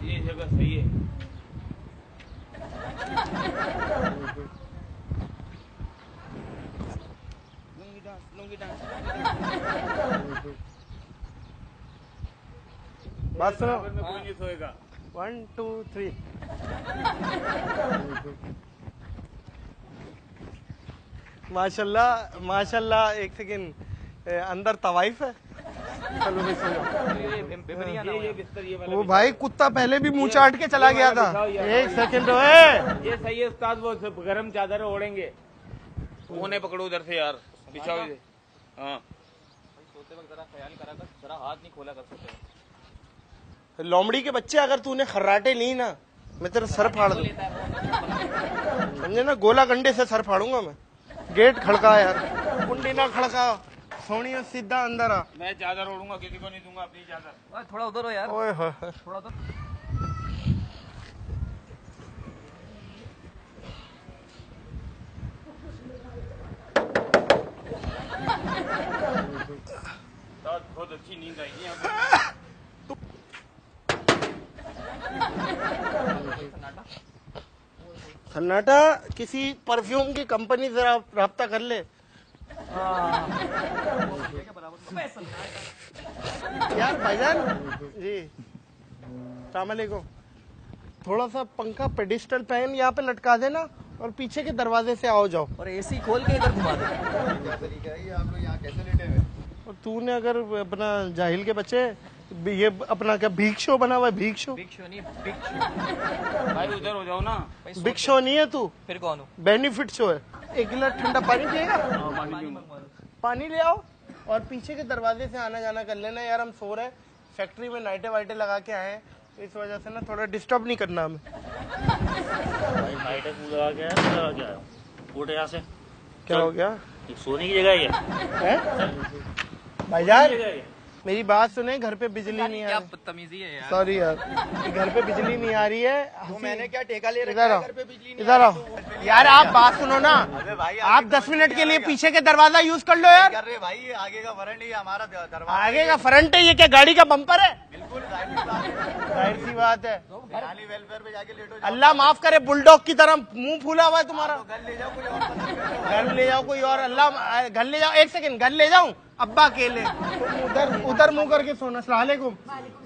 ये जगह सही है। लुंगी डांस बात सुनो। में कोई नहीं सोएगा। 1 2 3 माशाल्लाह माशाल्लाह। एक सेकेंड, अंदर तवाइफ है। चलो भाई सो जाओ। ये बिस्तर ये वाला वो भाई कुत्ता पहले भी मुंह चाट के चला गया था। एक सेकेंड ओए। ये सही है उस्ताद, वो गरम चादर ओढ़ेंगे। उन्हें पकड़ो उधर से यार, बिछाओ इधर। हाँ सोते वक्त जरा ख्याल करा कर, जरा हाथ नहीं खोला कर सकते। लोमड़ी के बच्चे, अगर तूने खर्राटे ली ना, मैं तेरा सर फाड़ दूं, समझे ना? गोला गंडे से सर फाड़ूंगा मैं। गेट खड़का यार, कुंडी ना खड़का, सोनिया सीधा अंदर आ। मैं चादर ओढ़ूंगा, किसी को नहीं दूंगा अपनी चादर। थोड़ा उधर हो यार, ओए होए। थोड़ा उधर। बहुत अच्छी नींद आएगी यहाँ पे। सन्नाटा किसी परफ्यूम की कंपनी से राब्ता कर ले यार। भाईजान जी अस्सलाम वालेकुम। थोड़ा सा पंखा पेडिस्टल फैन यहाँ पे लटका देना और पीछे के दरवाजे से आओ जाओ। और एसी खोल के इधर घुमा दे। क्या तरीका है ये? आप लोग यहाँ कैसे लेटे हुए? और तूने अगर अपना जाहिल के बच्चे ये अपना क्या भीख शो बना हुआ है? भीख शो? बिग शो नहीं, बिग शो। भाई उधर हो जाओ ना। बिग शो नहीं है तू, फिर कौन हो? बेनिफिट शो है। 1 गिलास ठंडा पानी पिएगा? पानी पानी ले आओ और पीछे के दरवाजे से आना जाना कर लेना यार। हम सो रहे, फैक्ट्री में नाइटे वाइटे लगा के आए हैं, तो इस वजह से ना थोड़ा डिस्टर्ब नहीं करना हमें। भाई नाइट लगा क्या उठ यहाँ से। क्या हो गया? एक सोने की जगह है भाईजान मेरी बात सुने, घर पे बिजली नहीं आ क्या रही। बदतमीजी है यार। सॉरी यार, घर पे बिजली नहीं आ रही है। तो मैंने क्या ठेका ले रखा इधर है? आओ, घर पे बिजली नहीं इधर आ आओ रही तो यार। आप बात सुनो ना, अबे भाई आप 10 मिनट के लिए पीछे के दरवाजा यूज कर लो यार। कर रहे भाई, आगे का वरंट ही हमारा दरवाजा। आगे का फ्रंट है, ये क्या गाड़ी का बम्पर है? बिल्कुल जाहिर जाहिर सी बात है। वेलफेयर पे जाके लेटो। अल्लाह माफ करे, बुलडॉग की तरह मुंह फूला हुआ है तुम्हारा। घर ले जाओ कोई और पसंद करो। घर ले जाओ कोई और। अल्लाह घर ले जाओ। एक सेकंड, घर ले जाऊं? अब्बा अकेले तुम उधर उधर मुंह करके सोना। अस्सलाम वालेकुम।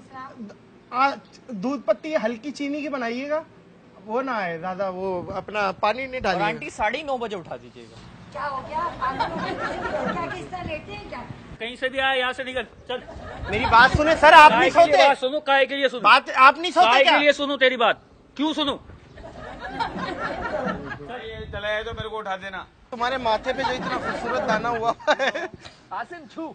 दूध पत्ती हल्की चीनी की बनाइएगा, वो ना है ज्यादा, वो अपना पानी नहीं और डालिएगा। आंटी 9:30 बजे उठा दीजिएगा। क्या हो गया? पागल हो गए? किसी के घर के आगे इस तरह लेटे हैं क्या? कहीं से भी आया, यहाँ से निकल चल। मेरी बात सुने सर, आप नहीं काय के लिए सोते? बात सुनो, काय के लिए सुनो, बात आप नहीं सोते काय क्या? के लिए सुनो तेरी बात। क्यों सुनूं? चला है तो मेरे को उठा देना। तुम्हारे माथे पे जो इतना खूबसूरत दाना हुआ है, आसिम छू।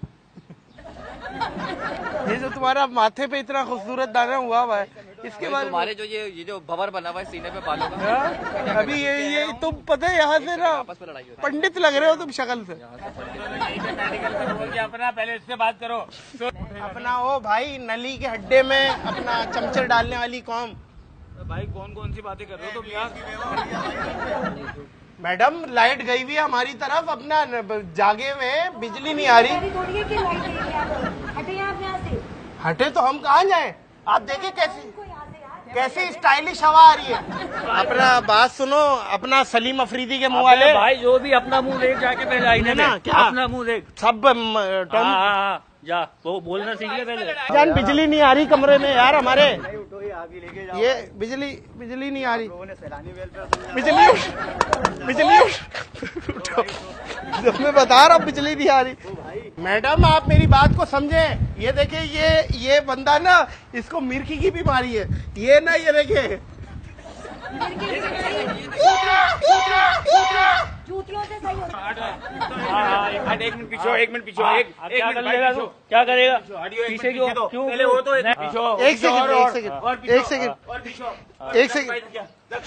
ये जो तुम्हारा माथे पे इतना खूबसूरत दाना हुआ है, इसके बारे में तुम्हारे जो ये जो भवर बना हुआ है सीने पे बालों का, अभी ये तुम पता है यहाँ से ना आपस में लड़ाई हो रही पंडित लग रहे हो तुम शक्ल से। यहीं पे मेडिकल पे बोल के अपना पहले इससे बात करो। अपना ओ भाई नली के हड्डे में अपना चमचे डालने वाली कौम। भाई कौन कौन सी बातें कर रहे हो तुम यार? मैडम लाइट गई हुई है हमारी तरफ, अपना जागे हुए हैं, बिजली नहीं आ रही। थोड़ी है कि लाइट नहीं है आपकी? हटे आप यहाँ से। हटे तो हम कहाँ जाएं? आप देखिए कैसी को यहाँ से यार। कैसी स्टाइलिश हवा आ रही है। अपना बात सुनो, अपना सलीम अफरीदी के मुंह वाले भाई जो भी अपना मुंह देख जाके पहले आईने में ना, क्या? अपना मुंह देख। सब हाँ, जा वो बोलना सीख ले पहले। जान बिजली नहीं आ रही कमरे में यार हमारे। उठो ये आगे लेके जाओ। ये बिजली नहीं आ रही। लोगों ने सैलानी वेलफेयर बिजली उठो। जब मैं बता रहा हूँ बिजली नहीं आ रही। मैडम आप मेरी बात को समझें। ये देखिए ये बंदा ना, इसको मिर्की की बीमारी है। ये ना ये देखिए जूतियों से सही हो। एक मिनट पीछे, एक मिनट पीछे, एक क्या मिनट करेगा तू? क्या करेगा? पीछे क्यों? क्यों? पहले वो तो एक नहीं। पीछे, एक सेकंड, और एक सेकंड, और पीछे, एक सेकंड, और पीछे, एक सेकंड।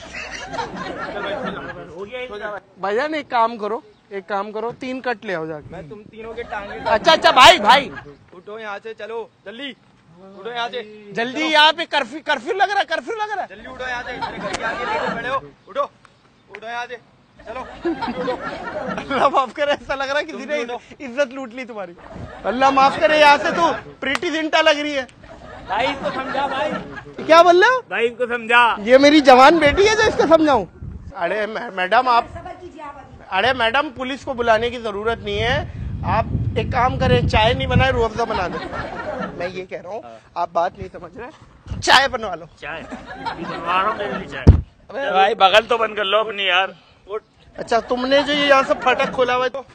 हो गया। भाईजान एक काम करो 3 कट ले आओ जाके। मैं तुम तीनों के टांगे। अच्छा भाई उठो यहाँ से, चलो जल्दी उठो यहाँ से। जल्दी, यहाँ पे कर्फ्यू लग रहा है। जल्दी उठो यहाँ से, मेरे घर के आगे लेके खड़े हो। उठो यहाँ से, चलो उठो। अल्लाह माफ करे, ऐसा लग रहा है किसी ने इज्जत लूट ली तुम्हारी। अल्लाह माफ करे, यहाँ से तू प्रीति जिंटा लग रही है। भाई इसको समझा भाई, क्या बोल रहे हो? भाई इनको समझा। ये मेरी जवान बेटी है जो इसको समझाऊं? अरे मैडम आप, सबर कीजिए आप अभी। अरे मैडम पुलिस को बुलाने की जरूरत नहीं है। आप एक काम करें, चाय नहीं बनाए रूह अफ़ज़ा बना दो। मैं ये कह रहा हूँ, आप बात नहीं समझ रहे, चाय बनवा लो। चाय अभी बनवा रहा हूँ मेरे लिए चाय। भाई बगल तो बंद कर लो अपनी यार। अच्छा तुमने जो ये यहाँ से फाटक खोला हुआ है तो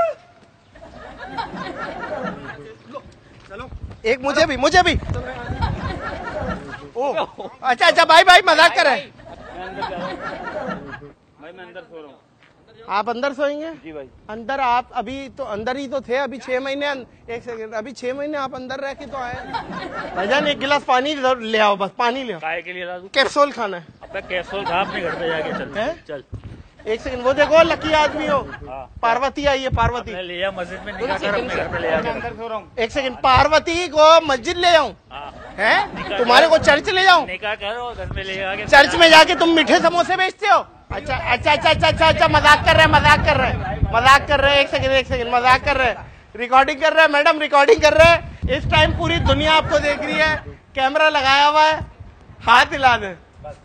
चलो एक मुझे भी ओ अच्छा अच्छा भाई भाई मजाक कर रहे हैं। मैं अंदर जा रहा हूँ भाई, मैं अंदर सो रहा हूँ। आप अंदर सोएंगे? जी भाई। अंदर आप अभी तो अंदर ही तो थे, अभी 6 महीने, एक सेकंड, अभी 6 महीने आप अंदर रह के तो आए। भाईजान एक गिलास पानी ले आओ, बस पानी ले आओ। काय के लिए राजू? कैप्सूल खाना है। अब कैप्सूल खा अपने घर पे जाके। चल हैं? चल एक सेकंड, वो देखो लकी आदमी हो, हाँ। पार्वती आई है, पार्वती। मैं ले आ मस्जिद में निकाह कर अपने घर पे ले मैं आके। अंदर सो रहा हूँ। एक सेकंड, पार्वती को मस्जिद ले जाऊं? हाँ हैं? तुम्हारे को चर्च ले जाऊं? निकाह करो घर में ले आके। चर्च में जाके तुम मीठे समोसे बेचते हो? अच्छा अच्छा अच्छा अच्छा अच्छा अच्छा, मजाक कर रहे हैं, मजाक कर रहे हैं। एक सेकंड, मजाक कर रहे हैं, रिकॉर्डिंग कर रहे हैं मैडम, रिकॉर्डिंग कर रहे हैं। इस टाइम पूरी दुनिया आपको देख रही है, कैमरा लगाया हुआ है, हाथ हिला दे।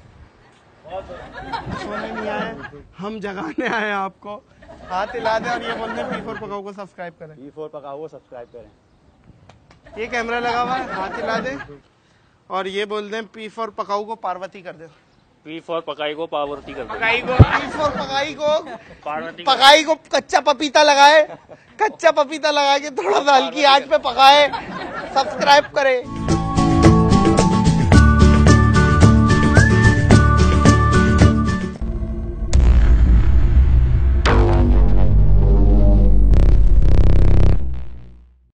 सोने नहीं आए, हम जगाने आए आपको, हाथ हिला दे और ये बोल दे P4 पकाओ को सब्सक्राइब करें। P4 पकाओ सब्सक्राइब करें। ये कैमरा लगा हुआ है, हाथ हिला दे और ये बोल दें P4 पकाऊ को पार्वती कर दे। P4 पकाई को पार्वती कर दो। P4 पकाई को पार्वती पकाई को कच्चा पपीता लगाए, कच्चा पपीता लगा के थोड़ा सा हल्की आंच पे पकाए, सब्सक्राइब करे।